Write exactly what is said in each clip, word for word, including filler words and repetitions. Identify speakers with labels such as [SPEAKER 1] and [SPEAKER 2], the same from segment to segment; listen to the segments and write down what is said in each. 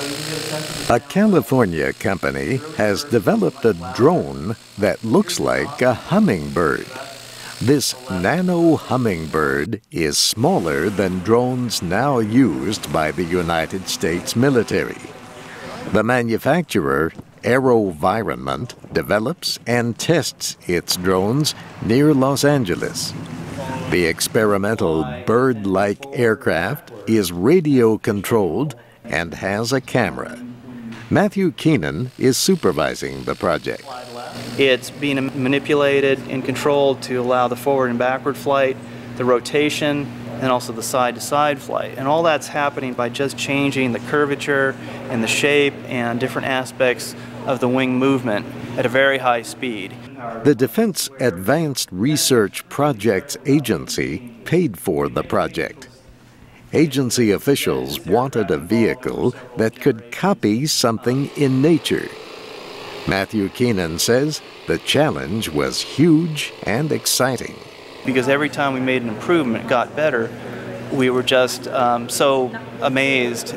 [SPEAKER 1] A California company has developed a drone that looks like a hummingbird. This nano-hummingbird is smaller than drones now used by the United States military. The manufacturer, AeroVironment, develops and tests its drones near Los Angeles. The experimental bird-like aircraft is radio-controlled and has a camera. Matthew Keennon is supervising the project.
[SPEAKER 2] It's being manipulated and controlled to allow the forward and backward flight, the rotation, and also the side-to-side flight. And all that's happening by just changing the curvature and the shape and different aspects of the wing movement at a very high speed.
[SPEAKER 1] The Defense Advanced Research Projects Agency paid for the project. Agency officials wanted a vehicle that could copy something in nature. Matthew Keennon says the challenge was huge and exciting.
[SPEAKER 2] Because every time we made an improvement, it got better, we were just um, so amazed.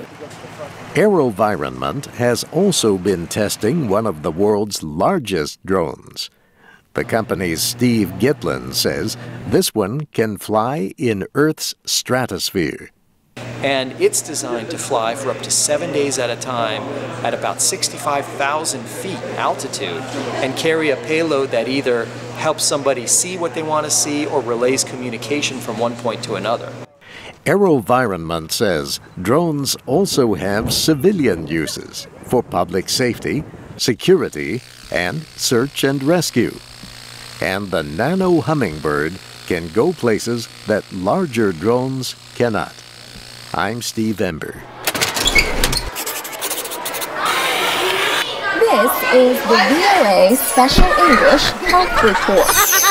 [SPEAKER 1] AeroVironment has also been testing one of the world's largest drones. The company's Steve Gitlin says this one can fly in Earth's stratosphere.
[SPEAKER 3] And it's designed to fly for up to seven days at a time at about sixty-five thousand feet altitude and carry a payload that either helps somebody see what they want to see or relays communication from one point to another.
[SPEAKER 1] AeroVironment says drones also have civilian uses for public safety, security, and search and rescue. And the nano-hummingbird can go places that larger drones cannot. I'm Steve Ember.
[SPEAKER 4] This is the V O A Special English Health Report.